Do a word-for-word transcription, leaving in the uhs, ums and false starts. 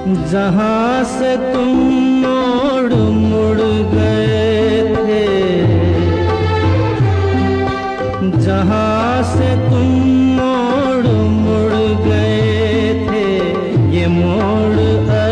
जहाँ से तुम मोड़ मुड़ गए थे, जहाँ से तुम मोड़ मुड़ गए थे, ये मोड़